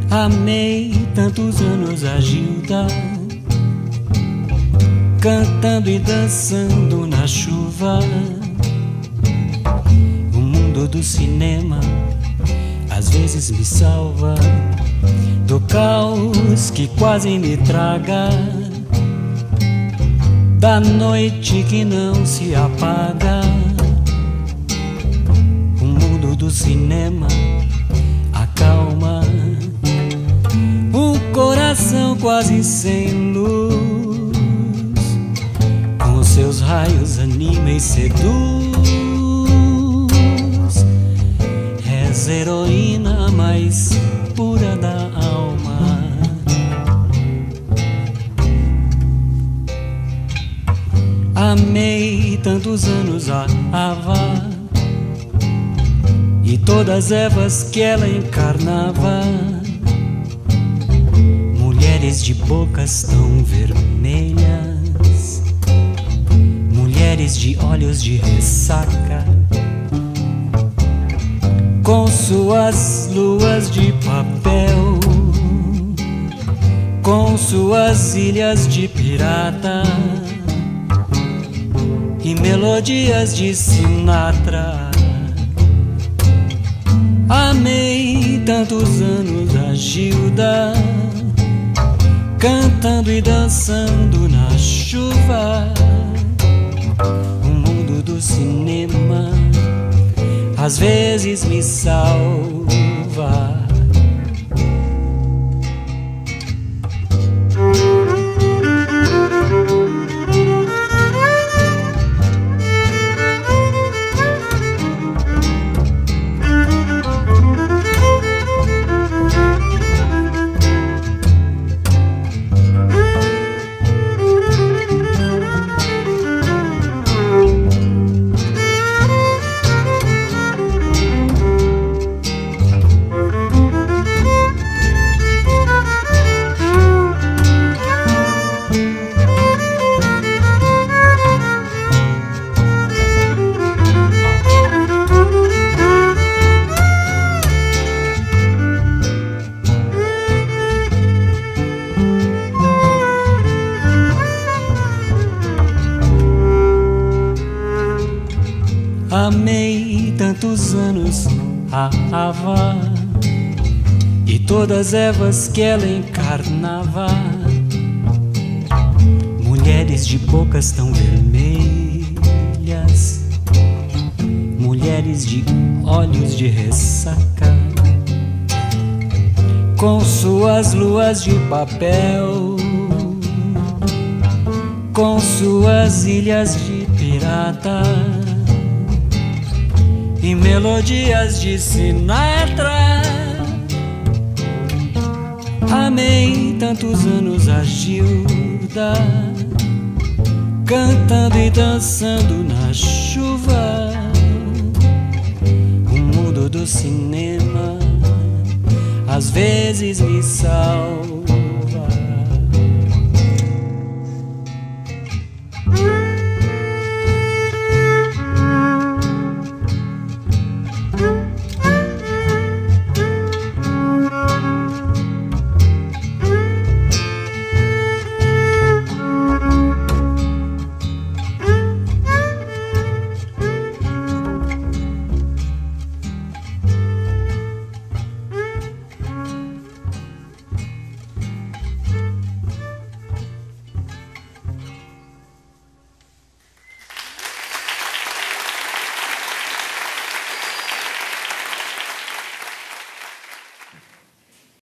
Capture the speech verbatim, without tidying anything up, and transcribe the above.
Amei tantos anos a Gilda, cantando e dançando na chuva. O mundo do cinema às vezes me salva do caos que quase me traga, da noite que não se apaga. O mundo do cinema acalma o coração quase sem luz, com seus raios anima e seduz. És heroína mais pura da alma. Amei tantos anos a Ava e todas as Evas que ela encarnava, mulheres de bocas tão vermelhas, mulheres de olhos de ressaca, com suas luas de papel, com suas ilhas de pirata e melodias de Sinatra. Amei tantos anos a Gilda, cantando e dançando na chuva. O mundo do cinema às vezes me salva. Amei tantos anos a Ava e todas as Evas que ela encarnava, mulheres de bocas tão vermelhas, mulheres de olhos de ressaca, com suas luas de papel, com suas ilhas de pirata e melodias de Sinatra. Amei tantos anos a Gilda, cantando e dançando na chuva. O mundo do cinema às vezes me salva.